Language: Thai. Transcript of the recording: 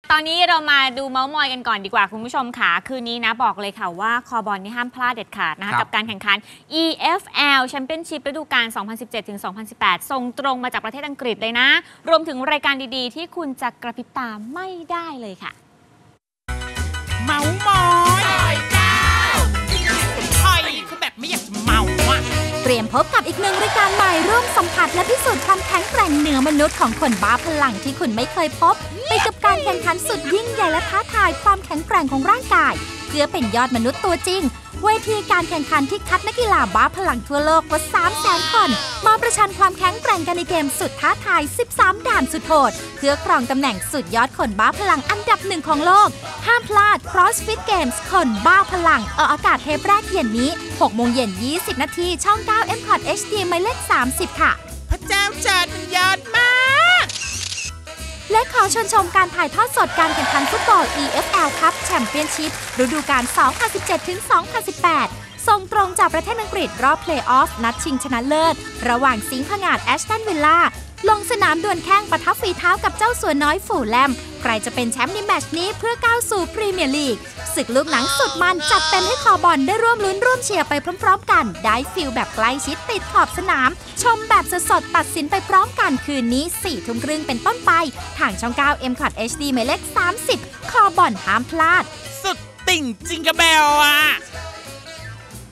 ตอนนี้เรามาดูเมาส์มอยกันก่อนดีกว่าคุณผู้ชมค่ะคืนนี้นะบอกเลยค่ะว่าคอบอลนี่ห้ามพลาดเด็ดขาดนะคะกับการแข่งขัน EFL Championship ฤดูกาล 2017-2018 ส่งตรงมาจากประเทศอังกฤษเลยนะรวมถึงรายการดีๆที่คุณจะกระพริบตาไม่ได้เลยค่ะเมาส์มอยไทยคือแบบไม่อยากเมาอะเตรียมพบกับอีกหนึ่งรายการใหม่ร่วมสัมผัสและพิสูจน์ความแข็งแกร่งเหนือมนุษย์ของคนบ้าพลังที่คุณไม่เคยพบไปกับการแข่งขันสุดยิ่งใหญ่และท้าทายความแข็งแกร่งของร่างกายเพื่อเป็นยอดมนุษย์ตัวจริงเวทีการแข่งขันที่คัดนักกีฬาบ้าพลังทั่วโลกกว่า 300,000 คนมาประชันความแข็งแกร่งกันในเกมสุดท้าทาย 13 ด่านสุดโหดเพื่อครองตำแหน่งสุดยอดคนบ้าพลังอันดับหนึ่งของโลกห้ามพลาด CrossFit Games คนบ้าพลังออกอากาศเทปแรกเย็นนี้ 18:20 น.ช่อง 9 M Cot HD หมายเลข 30 ค่ะพระเจ้าจัดมันยอดมากและขอเชิญชมการถ่ายทอดสดการแข่งขันฟุตบอล EFL Cup Championship ฤดูกาล 2017-2018 ส่งตรงจากประเทศอังกฤษรอบเพลย์ออฟนัดชิงชนะเลิศระหว่างสิงห์ผงาดแอชตันวิลล่าลงสนามดวลแข้งปะทะฝีเท้ากับเจ้าสัวน้อยฝูแลมใครจะเป็นแชมป์ในแมตช์นี้เพื่อก้าวสู่พรีเมียร์ลีกศึกลูกหนังสุดมันจัดเต็มให้คอบอลได้ร่วมลุ้นร่วมเชียร์ไปพร้อมๆกันได้ฟีลแบบใกล้ชิดติดขอบสนามชมแบบสดๆตัดสินไปพร้อมกันคืนนี้ 4:30 น.เป็นต้นไปทางช่อง 9 M Cot HD หมายเลข 30 คอบอลห้ามพลาดสุดติ่งจิงกะเบลอะ